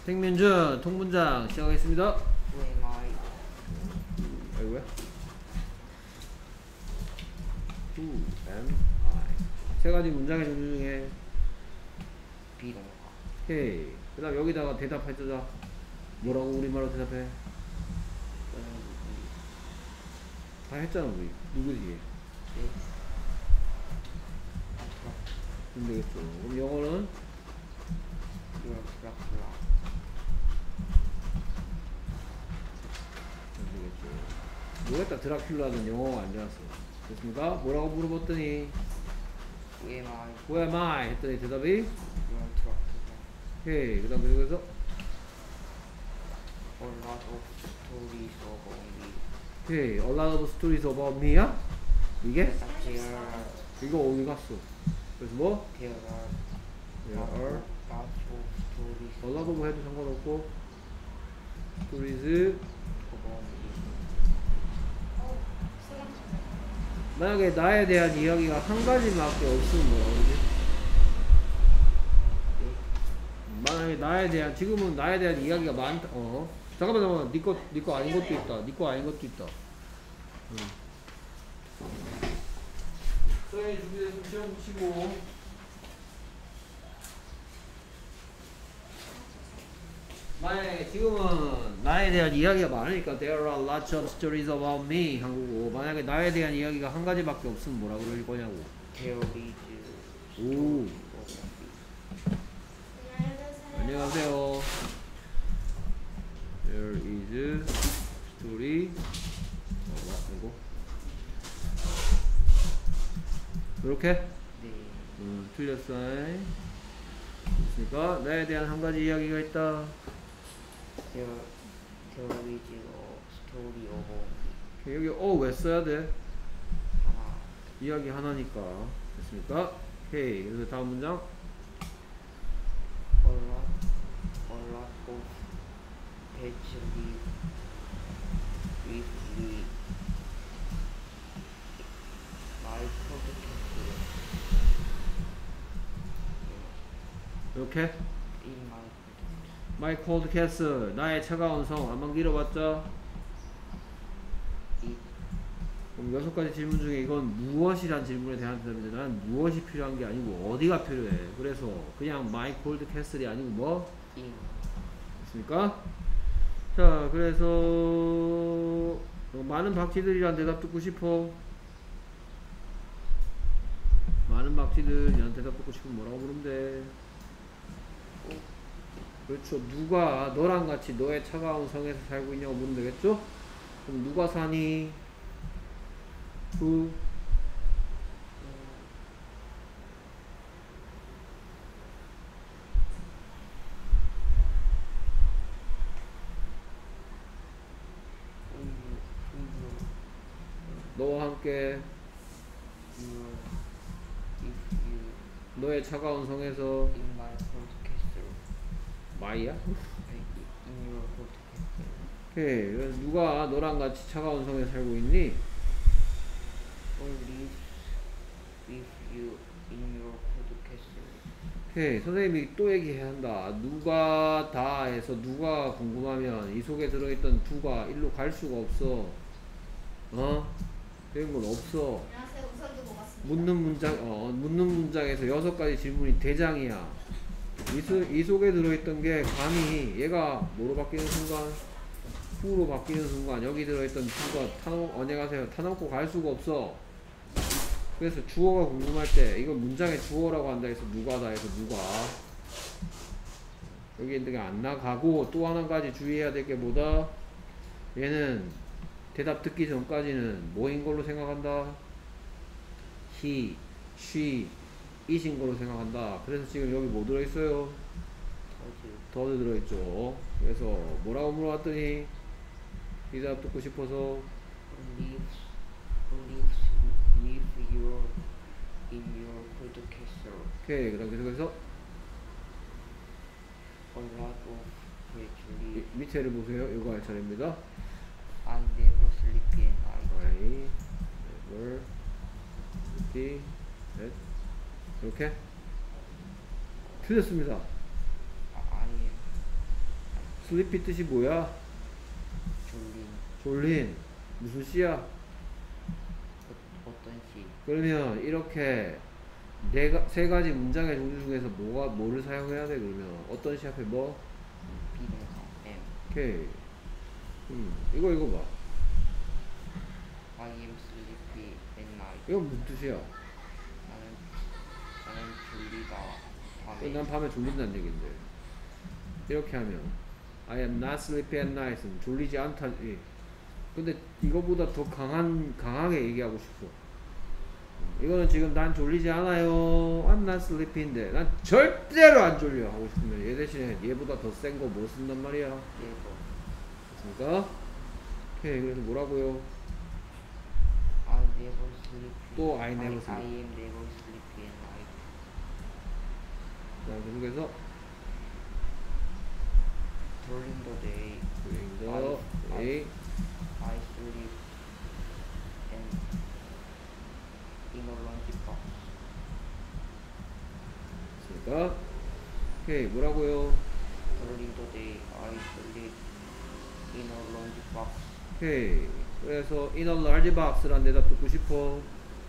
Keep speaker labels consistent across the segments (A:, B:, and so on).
A: 생민준 통문장 시작하겠습니다.
B: Who am I?
A: 아이고야. Who am I? 세 가지 문장의 종류 중에
B: 비동사.
A: 오케이. 그 다음 여기다가 대답해주자. 뭐라고 우리말로 대답해? 다 했잖아 우리. 누구지?
B: 네.
A: 그럼 되겠죠. 그럼 영어는?
B: You're Dracula.
A: 그럼 되겠죠. 뭐였다 드라큘라는 영어가 안 좋았어. 됐습니까? 뭐라고 물어봤더니
B: Who am I?
A: Who am I? 했더니 대답이
B: You're Dracula.
A: 오케이. 그 다음 그래서
B: A lot of stories about me.
A: 오케이. A lot of stories about me야? 이게?
B: There are
A: 이거 어디 갔어? 그래서 뭐?
B: there are
A: There are
B: lots of stories
A: a lot of 해도 상관없고 stories
B: about me.
A: 만약에 나에 대한 이야기가 한 가지밖에 없으면 뭐라고 그러지? 만약에 나에 대한 지금은 나에 대한 이야기가 많다. 잠깐만 니거 아닌 것도 있다. 니 거 아닌 것도 있다. 선생님 준비됐으면 시험 붙이고 만약에 지금은 나에 대한 이야기가 많으니까 there are lots of stories about me 한 거고 만약에 나에 대한 이야기가 한 가지밖에 없으면 뭐라 그럴 거냐고.
B: There is
A: 오.
B: stories about me.
A: 안녕하세요. There is story. 이거. 이렇게?
B: 네.
A: 틀렸어. 됐습니까? 나에 대한 한 가지 이야기가 있다.
B: There is a story about me.
A: 여기 왜 써야 돼?
B: 하나.
A: 이야기 하나니까. 됐습니까? 오케이. 그래서 다음 문장.
B: A lot of pets live with me. My podcast
A: 이렇게.
B: in my
A: My cold castle. 나의 차가운 성. 한번 길어봤죠?
B: it
A: 그럼 6가지 질문 중에 이건 무엇이란 질문에 대한 대답인데 나는 무엇이 필요한 게 아니고 어디가 필요해. 그래서 그냥 my cold castle이 아니고 뭐?
B: in
A: 됐습니까? 자, 그래서 많은 박쥐들이란 대답 듣고 싶어. 많은 박쥐들이란 대답 듣고 싶으면 뭐라고 부르면 돼? 그렇죠. 누가 너랑 같이 너의 차가운 성에서 살고 있냐고 물으면 되겠죠? 그럼 누가 사니? Who? 너와 함께
B: if you
A: 너의 차가운 성에서
B: in my podcast
A: 마이야?
B: in your podcast
A: 오케이. 그래서 누가 너랑 같이 차가운 성에 살고 있니?
B: or live with you in your podcast.
A: 오케이. 선생님이 또 얘기해야 한다. 누가 다 해서 누가 궁금하면 이 속에 들어있던 두가 일로 갈 수가 없어. 그런 건 없어.
C: 안녕하세요. 우선 두고 왔습니다.
A: 묻는 문장에서 6가지 질문이 대장이야. 이 속에 들어있던 게 감히 얘가 뭐로 바뀌는 순간? 후로 바뀌는 순간 여기 들어있던 두가 안녕하세요. 타놓고 갈 수가 없어. 그래서 주어가 궁금할 때 이건 문장의 주어라고 한다 해서 누가다 해서 누가 여기 있는 게 안 나가고 또 한 가지 주의해야 될 게 뭐다? 얘는 대답 듣기 전까지는 뭐인 걸로 생각한다? he, she, it인 걸로 생각한다. 그래서 지금 여기 뭐 들어있어요? 더드 들어있죠. 그래서 뭐라고 물어봤더니 이 대답 듣고 싶어서
B: live your in your podcast.
A: 오케이. 그 다음 계속해서
B: A lot of pets live.
A: 밑에를 보세요. 이거 할 차례입니다.
B: I never sleep at night.
A: I never sleep at 이렇게 틀렸습니다.
B: I am
A: sleepy 뜻이 뭐야?
B: 졸린.
A: 졸린. 무슨 시야?
B: 어떤 시?
A: 그러면 이렇게 세 가지 문장의 종류 중에서 뭐를 사용해야 돼? 그러면 어떤 시 앞에 뭐?
B: 비동사 am.
A: 오케이. 이거 봐.
B: I am sleepy at night.
A: 이건 무슨 뜻이야?
B: 나는 졸리다. 밤에.
A: 난 밤에 졸린다는 얘긴데. 이렇게 하면 I am not sleepy at night은 졸리지 않다. 근데 이거보다 더 강하게 얘기하고 싶어. 이거는 지금 난 졸리지 않아요. I'm not sleepy인데 난 절대로 안 졸려 하고 싶으면 얘 대신에 얘보다 더 센 거 뭐 쓴단 말이야.
B: 예고.
A: 됐습니까? 오케이. 그래서 뭐라고요?
B: I never sleep.
A: 또 I never
B: I
A: sleep.
B: am never sleepy at night.
A: 자, 계속해서
B: During the day,
A: during the day.
B: I sleep in a lunchbox.
A: 됐습니까? 오케이. 뭐라고요?
B: During the day, I sleep in a lunchbox.
A: 오케이. 그래서 in a large box라는 대답 듣고 싶어.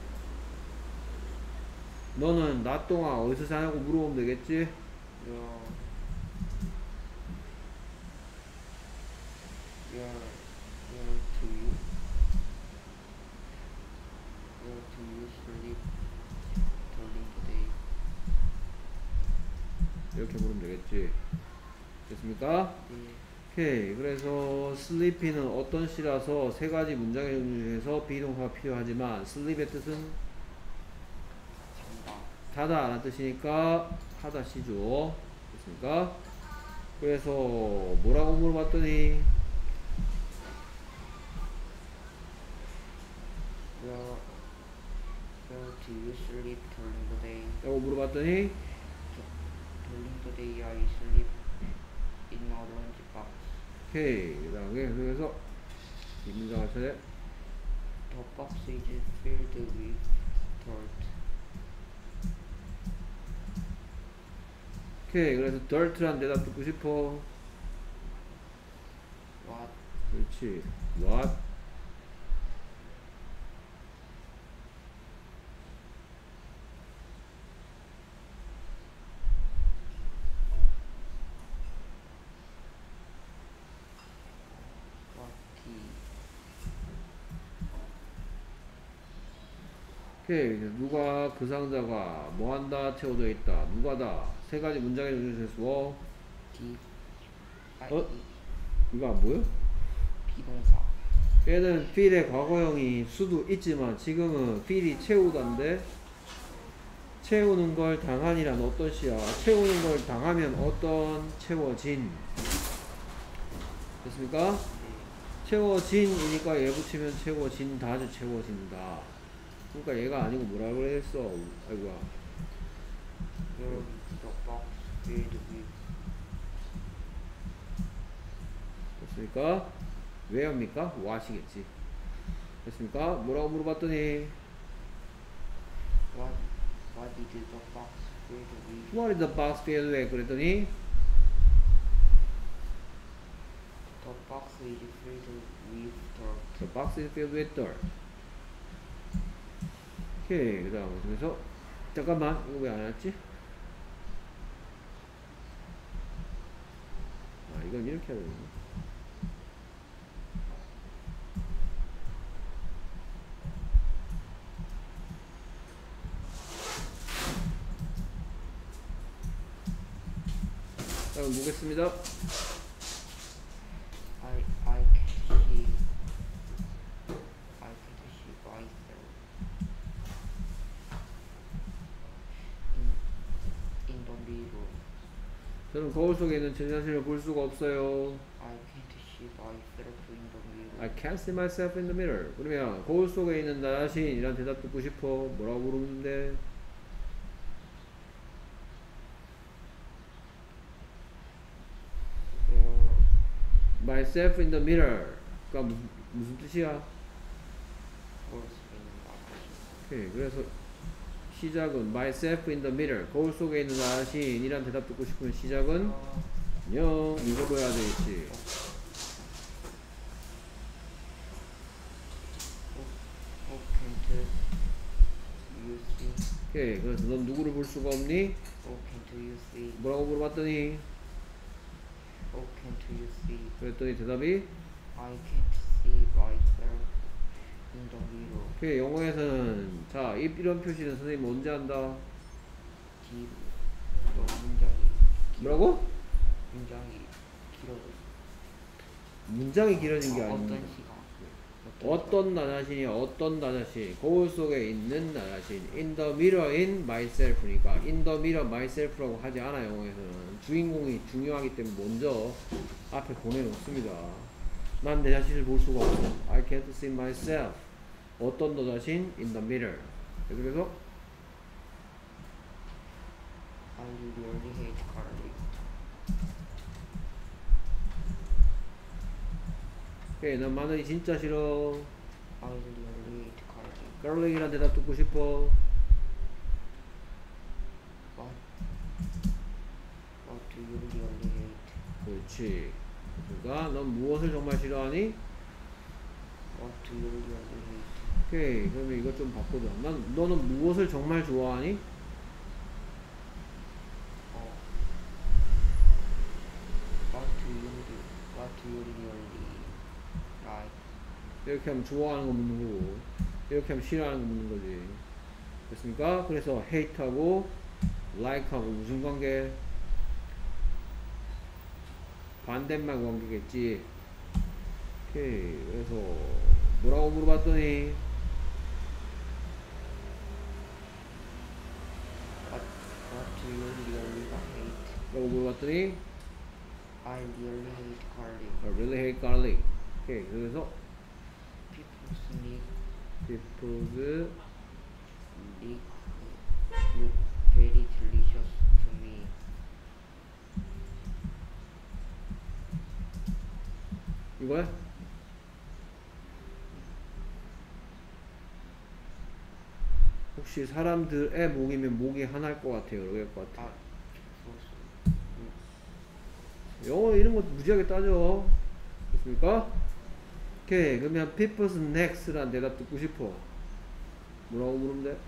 A: 너는 낮 동안 어디서 자냐고 물어보면 되겠지?
B: Where do you sleep during the day?
A: 이렇게 물으면 되겠지. 됐습니까?
B: 네.
A: 오케이. 그래서 sleepy는 어떤 시라서 세 가지 문장의 종류 중에서 비동사가 필요하지만 sleep의 뜻은
B: 잔다.
A: 자다 라는 뜻이니까 하다 시죠. 됐습니까? 그래서 뭐라고 물어봤더니
B: Where do you sleep during the day?
A: 라고 물어봤더니
B: During the day I sleep in a lunchbox.
A: 오케이. 그 다음에 그래서 이 문장을 차례
B: The box is filled with dirt.
A: 오케이. 그래서 dirt란 대답 듣고 싶어.
B: What?
A: 그렇지. What? 오케이. 누가 그 상자가 뭐한다 채워져 있다. 누가다. 세 가지 문장의 종류 중에서
B: D.
A: 이거 안 보여?
B: 비동사.
A: 얘는 fill의 과거형이 수도 있지만 지금은 fill이 채우다인데 채우는 걸 당한이란 어떤 시야? 채우는 걸 당하면 어떤 채워진. 됐습니까?
B: 네.
A: 채워진이니까 얘 붙이면 채워진다죠. 채워진다. 그러니까 얘가 아니고 뭐라 그랬어? 아이고야.
B: Where the box filled with.
A: 됐습니까? 왜 합니까? what이겠지. 됐습니까? 뭐라고 물어봤더니
B: What did the box filled with?
A: what is the box filled with? 그랬더니
B: The box is filled with dirt.
A: the box is filled with dirt. 오케이. 그 다음 그래서 잠깐만 이거 왜 안 왔지? 아 이건 이렇게 해야 되나? 자 그럼 보겠습니다.
B: I can't see myself in the mirror.
A: 저는 거울 속에 있는 제 자신을 볼 수가 없어요.
B: I can't see myself in the mirror.
A: I can't see myself in the mirror. 그러면 거울 속에 있는 나 자신이란 대답 듣고 싶어. 뭐라고 물었는데? myself in the mirror. 그러니까 무슨 뜻이야? 오케이. 그래서 시작은 myself in the mirror. 거울 속에 있는 나 자신이란 대답 듣고 싶으면 시작은 안녕. 이거 해야 되겠지.
B: Who can't you see?
A: 오케이. 그래서 넌 누구를 볼 수가 없니?
B: Who can't you see?
A: 뭐라고 물어봤더니
B: Who can't you see?
A: 그랬더니 대답이
B: I can't see myself in the mirror.
A: 오케이. 영어에서는 자 이런 표시는 선생님 언제 한다?
B: 또 문장이
A: 뭐라고?
B: 문장이 길어졌어.
A: 문장이 길어진 게
B: 어떤
A: 아닙니다.
B: 시간?
A: 어떤 나 자신이 어떤 나 자신 거울 속에 있는 나 자신 in the mirror in myself니까 in the mirror myself라고 하지 않아. 영어에서는 주인공이 중요하기 때문에 먼저 앞에 보내놓습니다. 난 내 자신을 볼 수가 없어. I can't see myself. 어떤 너 자신 in the mirror. 그래서
B: I really hate Carly.
A: 오케이. 난 마늘이 진짜 싫어.
B: I really hate Carly.
A: garlic이란 대답 듣고 싶어.
B: What do you really hate?
A: 그렇지. 그러니까 넌 무엇을 정말 싫어하니?
B: What do you really hate?
A: 오케이. 그러면 이것 좀 바꾸자. 너는 무엇을 정말 좋아하니?
B: What do you really like?
A: 이렇게 하면 좋아하는 거 묻는 거고, 이렇게 하면 싫어하는 거 묻는 거지. 됐습니까? 그래서 hate하고 like하고 무슨 관계? 반대말 관계겠지. 오케이. 그래서 뭐라고 물어봤더니
B: What do you really hate?
A: 뭐라고 물어봤더니
B: I really hate Carly.
A: I really hate garlic. 오케이. 그래서
B: People sneak
A: people's
B: look very delicious to me.
A: 이거야? 혹시 사람들의 목이면 목이 하나일 것 같아요? 여러 개일 것 같아요? 영어 이런 거 무지하게 따져. 됐습니까? 오케이. 그러면 people's next란 대답 듣고 싶어. 뭐라고 물으면 돼?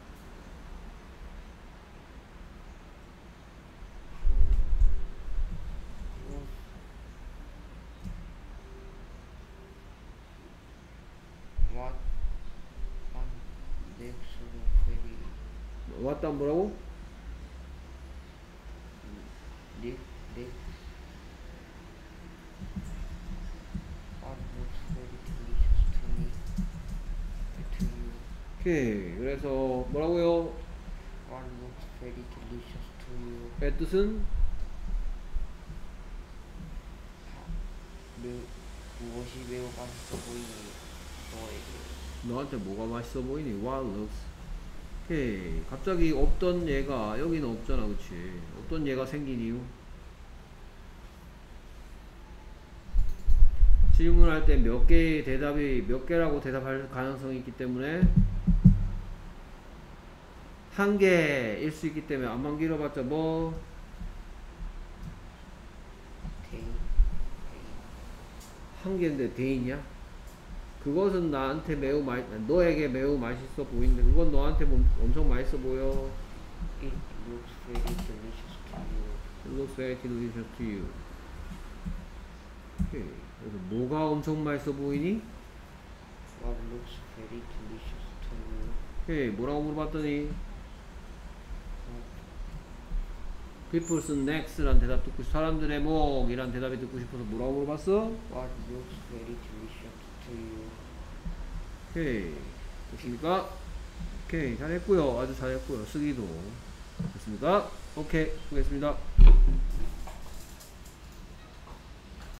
B: What? 내 목소리 very
A: 왔다 뭐라고?
B: 내 What looks very delicious to me. To you.
A: 오케이. 그래서 뭐라고요?
B: What looks very delicious to you.
A: 의 뜻은?
B: 무엇이 매우 맛있어 보이니 너에게.
A: 너한테 뭐가 맛있어 보이니? What looks? 오케이. 갑자기 없던 얘가 여기는 없잖아. 그치? 없던 얘가 생긴 이유? 질문할 때 몇 개의 대답이 몇 개라고 대답할 가능성이 있기 때문에 한 개일 수 있기 때문에 안만 길어봤자 뭐 한 개인데 대인이야? 그것은 나한테 매우 너에게 매우 맛있어 보이는데 그건 너한테 엄청 맛있어 보여.
B: It looks very delicious to you.
A: It looks very delicious to you. 오케이. 그래서 뭐가 엄청 맛있어 보이니?
B: What looks very delicious to you.
A: 오케이. 뭐라고 물어봤더니 People's next란 대답 듣고 사람들의 목이란 대답이 듣고 싶어서 뭐라고 물어봤어?
B: What looks very delicious to you.
A: 오케이. 됐습니까? 오케이. 잘했고요. 아주 잘했고요. 쓰기도. 됐습니까? 오케이. 수고했습니다.